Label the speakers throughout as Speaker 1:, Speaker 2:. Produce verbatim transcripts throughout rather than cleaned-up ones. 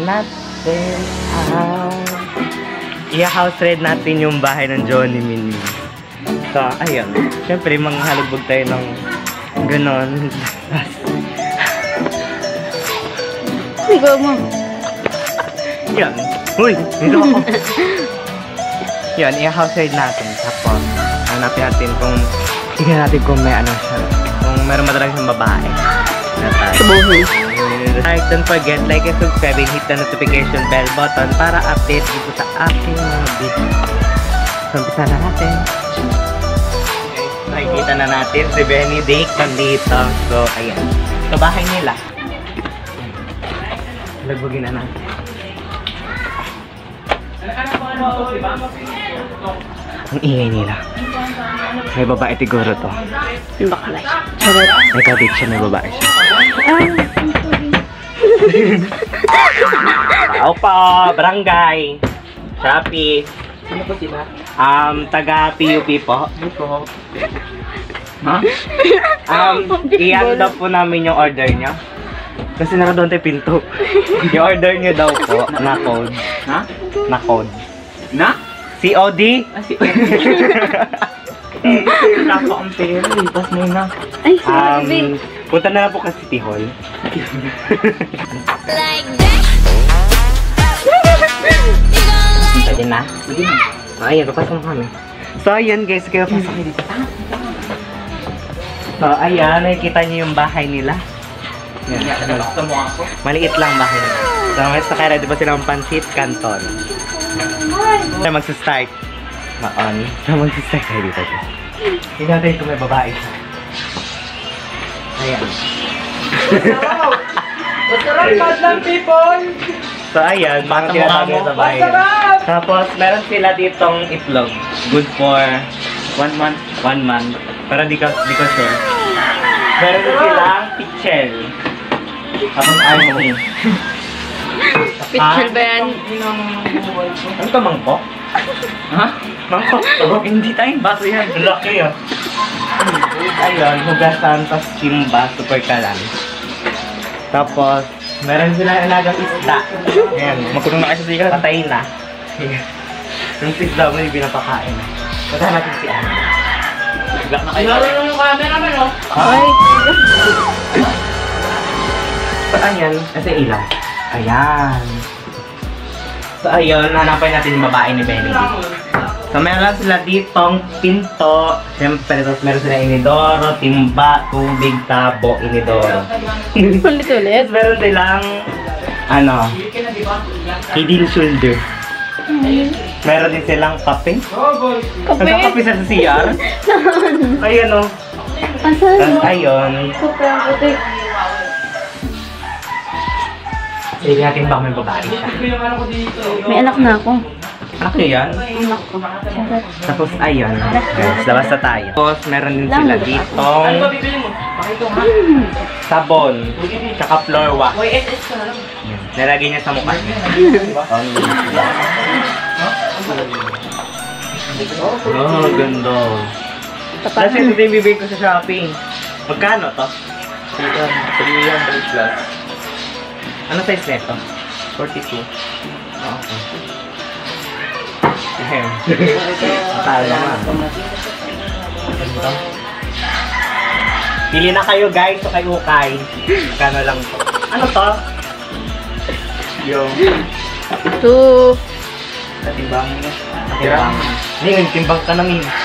Speaker 1: natin ang i-house raid natin yung bahay ng Johnny Mini. So, ayun. Siyempre, manghalubog tayo ng ganon.
Speaker 2: Sigaw mo.
Speaker 1: Yan. Uy, dito ako. Yan, i-house raid natin. Tapos, hanapin natin kung, tingnan natin kung may ano siya. Kung meron ba talaga siyang babae.
Speaker 2: Subuhin.
Speaker 1: Like, don't forget, like and subscribe and hit the notification bell button para update dito sa aking mga video. So, umpisa na natin. Nakikita na natin si Benedict nandito. So, ayan. Sa bahay nila. Lagbugin na natin. Ang ingay nila. May babae siguro to.
Speaker 2: Yung bakalay. Charot.
Speaker 1: May kabit siya, may babae siya. Tao po, barangay, Shopee.
Speaker 3: Sino po sila?
Speaker 1: Um, taga P U P po.
Speaker 3: Ano po? Ha?
Speaker 1: Um, iyan daw po namin yung order niya. Kasi naka doon tayo pinto. Yung order niyo daw po, na code.
Speaker 3: Ha?
Speaker 1: Na code.
Speaker 3: Na?
Speaker 1: C O D?
Speaker 3: Ah, si... Wala pa ang pera, lipas mo na.
Speaker 2: Ay, sorry.
Speaker 1: Um, punta na lang po ka City Hall.
Speaker 2: Like that.
Speaker 1: Pwede na?
Speaker 3: Pwede na.
Speaker 1: Ah, ayan, papasok mo kami. So, ayan guys, kaya pasok kayo dito. So, ayan, nakikita niyo yung bahay nila. Yan.
Speaker 3: Nakakita mo ako.
Speaker 1: Maliit lang bahay nila. So, may sakay, di ba silang Pansit Canton? So, magsa-start. Ma-on. So, magsa-start kayo dito. Tingnan natin kung may babae siya. Ayan.
Speaker 3: Masarap madlang people!
Speaker 1: So, ayan, mga tinatawag sa bahay. Tapos, meron sila ditong itlog. Good for one month. One month. Pero di ka, di ko sure. Meron din silang pichel. Tapos, ayun.
Speaker 2: Pitchel ba yan?
Speaker 1: Ano ka, mangkok?
Speaker 3: Ha?
Speaker 1: Mangkok to?
Speaker 3: Hindi tayong baso yan.
Speaker 1: Laki ah. Ayun, hugasan, tapos timba, super kalan. Tapos, meron silang alagang isda. Ayan,
Speaker 3: Makulong na kayo sa sikat.
Speaker 1: patay na. Yung isda mo yung pinapakain. Punta natin si Anna.
Speaker 3: Bigla na kayo. Lalo yung camera man, no?
Speaker 1: Ay! So, ayan, kasi ilaw. Ayan. So, ayun, hanapan natin yung babae ni Benedict. So, meron lang sila ditong pinto. Siyempre, tapos meron sila inidoro, timba, tubig, tabo, inidoro.
Speaker 2: Ulit-ulit.
Speaker 1: Tapos meron silang, ano, hidden shoulder. Meron din silang kape.
Speaker 2: Kape?
Speaker 1: Nagkakape sa C R. Ayun, o.
Speaker 2: Asan?
Speaker 1: Tapos, ayun.
Speaker 2: Super ang puti.
Speaker 1: Sige natin baka may babae siya.
Speaker 2: May anak na ako.
Speaker 1: Anak niyo yan?
Speaker 2: Anak ko. Charot.
Speaker 1: Tapos ayun, guys, labas na tayo. Tapos meron din sila ditong sabon, tsaka floor wax. Yan, nalagay niya sa mukha niya. Oh, ganda. Kasi ito yung bibig ko sa shopping. Magkano to?
Speaker 3: three hundred plus.
Speaker 1: Ano size nito? forty-two. Oh, okay. Ahem. Tala na. Pili na kayo guys, so kayo ukay. Magkano lang to? Ano to? Yung
Speaker 2: Two.
Speaker 3: Natimbang niya.
Speaker 1: timbang. Hindi, nagtimbang ka nang yun.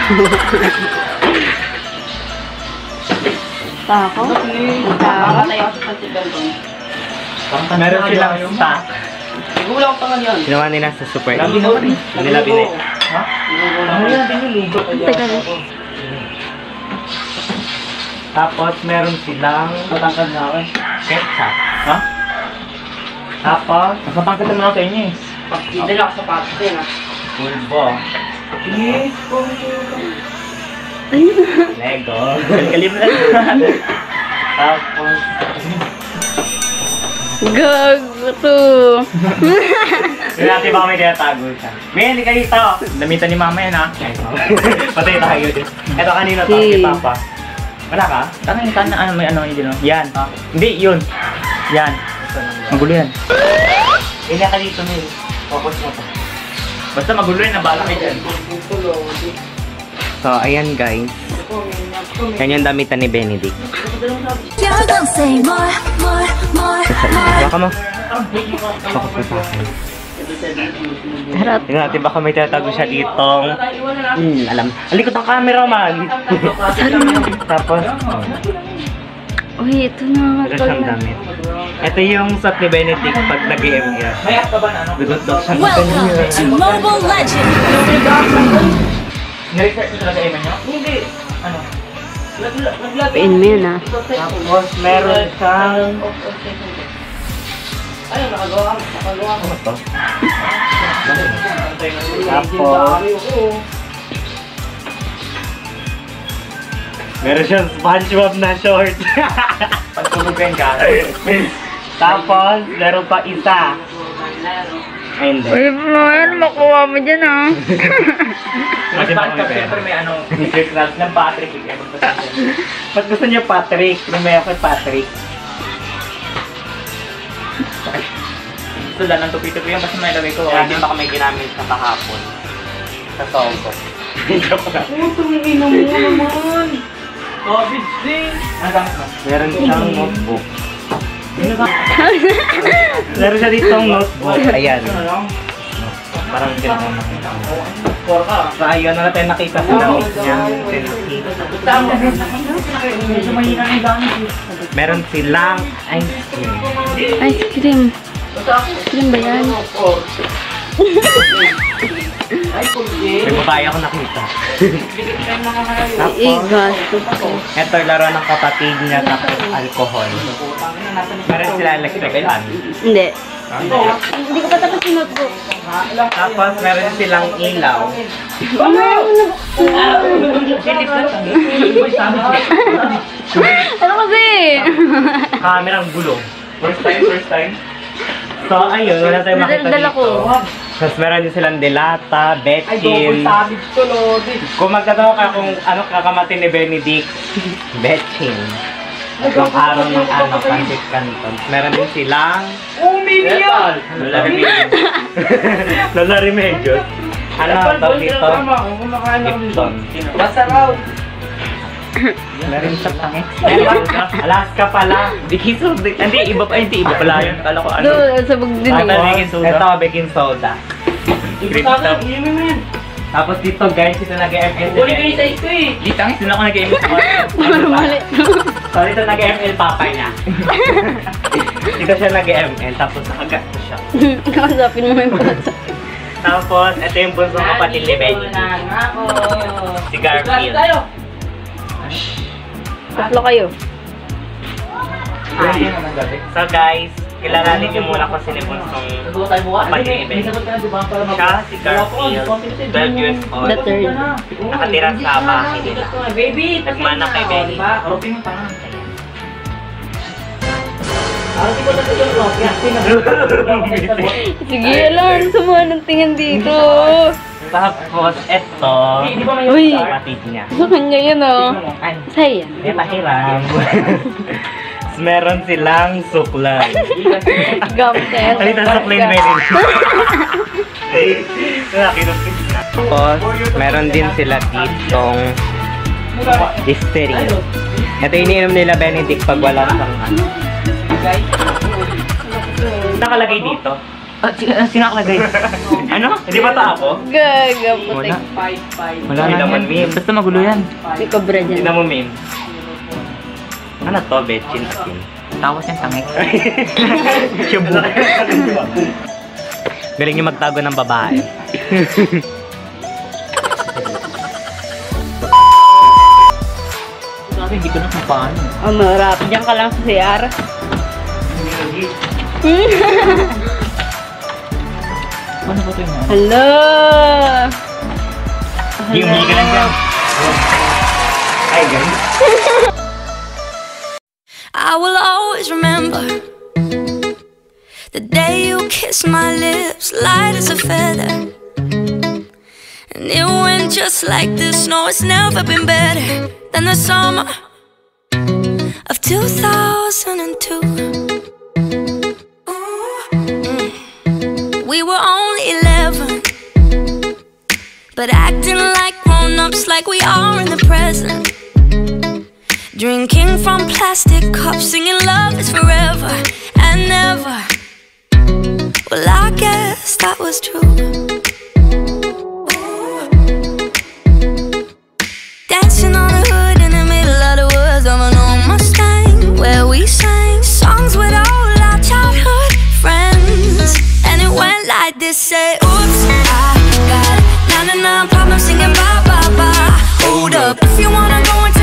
Speaker 2: Tako? Tako?
Speaker 1: Meron silang stock.
Speaker 3: Igulang pa nga yan.
Speaker 1: Ginawa nila sa Super
Speaker 3: Grabe
Speaker 1: eight.
Speaker 3: naman eh.
Speaker 1: Nila binay.
Speaker 3: Ha? Ano yan? Tinulugo.
Speaker 2: Teka lang.
Speaker 1: Tapos meron silang
Speaker 3: Matangkad na ako eh.
Speaker 1: ketchup.
Speaker 3: Ha?
Speaker 1: Tapos,
Speaker 3: Mas matangkad naman ako sa inyo eh. Hindi lang ako sa patos eh ha.
Speaker 1: pulbo.
Speaker 3: Yes!
Speaker 1: Lego. Kalimlan. Tapos,
Speaker 2: Gago to.
Speaker 1: yun natin baka may tinatago siya. May, hindi ka dito.
Speaker 3: Damitan ni mama yan ha.
Speaker 1: Patay tayo din. Ito kanino to?
Speaker 2: Si-
Speaker 1: Si Papa. Wala ka?
Speaker 3: Tangan yung na ano may ano yun din no?
Speaker 1: Yan.
Speaker 3: Ah.
Speaker 1: Hindi, yun.
Speaker 3: Yan. Magulo yan.
Speaker 1: Hindi ka dito, Mel. Focus mo to. Basta magulo yun, nabala kayo dyan. So, ayan guys. Yan yung damitan ni Benedict.
Speaker 4: You're gonna say more, more, more, more.
Speaker 1: Baka mo. Focus mo sa akin.
Speaker 2: Harap.
Speaker 1: Tingnan natin, baka may tatago siya ditong... Hmm, alam. Alikot ang camera, man. Tapos, oh.
Speaker 2: Uy, ito na.
Speaker 1: Ito siyang damit. Ito yung suot ni Benedict pag nag-M L. May app ka ba na ano? Bigot daw siya.
Speaker 4: Welcome to Mobile Legends.
Speaker 1: Niresearch mo talaga email niyo? Hindi. Ano?
Speaker 2: Pain mo yun ah.
Speaker 1: Tapos meron siyang...
Speaker 3: Ayun, nakagawa kami. Nakagawa kami.
Speaker 1: Ano to? Tapos... Meron siyang SpongeBob na short. Pagtulugan ka. Tapos, meron pa isa. Ay, hindi.
Speaker 2: Uy, man, makuha mo dyan ah.
Speaker 1: Mas Patrick, siyempre may ano, Mister Krabs ng Patrick. Ba't gusto niyo Patrick? Lumaya ko Patrick. Gusto lang ng tupi-tupi yan, basta may lagay ko. Kaya din baka may ginamit na kahapon. Sa Sogo.
Speaker 3: Puto, may ino mo naman. Garbage din.
Speaker 1: Ano gamit mo? Meron siyang notebook. Meron siya ditong notebook. Ayan. Parang gano'n na nakita mo. So ayun na natin nakita sa damit niya. Meron silang ice cream.
Speaker 2: Ice cream. Ice cream ba yan?
Speaker 1: May babae ako nakita.
Speaker 2: Igas.
Speaker 1: Ito laro ng kapatid niya tapos alcohol. Meron sila electric fan.
Speaker 2: Hindi. Hindi ko pa tapos yung notebook.
Speaker 1: Tapos meron silang ilaw.
Speaker 2: Ano kasi?
Speaker 1: Kamerang gulong. First time, first time. So ayun, wala tayong makita
Speaker 2: Dala ko.
Speaker 1: dito. Tapos meron din silang delata, betchin. Kung magtatawa ka kung ano kakamatin ni Benedict, betchin. Tatlong araw ng ano, Pancit Canton. Meron din silang...
Speaker 3: Oh, Minion!
Speaker 1: Lola Remedios. Lola Remedios. Ano to dito? Lipton.
Speaker 3: Basta raw.
Speaker 1: Meron sa tangit. Alaska pala. Baking soda. Hindi, iba pa. Hindi, iba pala yun. Kala ko ano.
Speaker 2: Doon, sa bagdin
Speaker 1: Ito,
Speaker 2: eh.
Speaker 1: baking soda. Ito, baking soda. Crystal. Tapos dito guys, ito nag-M L.
Speaker 3: Uli kayo sa ito eh.
Speaker 1: Dito ang ito na ako nag-M L.
Speaker 2: Parang mali.
Speaker 1: So dito nag-M L papa niya. Dito siya nag-M L, tapos nakagasto siya.
Speaker 2: Nakasapin mo yung pata.
Speaker 1: Tapos, ito yung bunsong kapatid ni Benny. Si Garfield.
Speaker 2: Tatlo kayo.
Speaker 1: Ay. So guys, kilalanin niyo muna kung sino yung bunsong kapatid ni Benny. Siya, si Garfield, twelve years old.
Speaker 2: The third.
Speaker 1: Nakatira sa bahay nila.
Speaker 3: Baby,
Speaker 1: Nagmana kay Benny.
Speaker 3: Aropin mo pa.
Speaker 2: Sige, alam. Sumuha ng tingin dito.
Speaker 1: Tapos, ito,
Speaker 2: Uy.
Speaker 1: kapatid niya.
Speaker 2: Sa kanya yun oh.
Speaker 1: Ay,
Speaker 2: Saya.
Speaker 1: may pahiram. Tapos meron silang suklay.
Speaker 2: Gamtes.
Speaker 1: Alita suklay na yun. Tapos, meron din sila ditong Listerine. Ito iniinom nila Benedict pag wala siyang ano. Nakalagay dito. Ah, sino nakalagay? Ano? Hindi ba ito ako?
Speaker 2: Gaga, putik.
Speaker 1: Wala na naman meme. Basta magulo yan.
Speaker 2: May cobra dyan.
Speaker 1: Tignan mo meme. Ano to? Betchin asin. Tawas yung tangik. Shabu. Galing yung magtago ng babae. Hindi ko na kung paano.
Speaker 2: Oh, marap. Diyan ka lang sa C R.
Speaker 1: Ano ba ito yun?
Speaker 2: Hello!
Speaker 1: Yung hindi ka lang dyan. Ay, guys.
Speaker 4: I will always remember the day you kissed my lips, light as a feather. And it went just like this. No, it's never been better than the summer of two thousand two. Mm. but acting like grown-ups, like we are in the present. Drinking from plastic cups, singing love is forever and never. Well, I guess that was true. Dancing on the hood in the middle of the woods of an old Mustang, where we sang songs with all our childhood friends. And it went like this, say, oops, I got ninety-nine problems singing bye, bye, bye. Hold up, if you wanna go and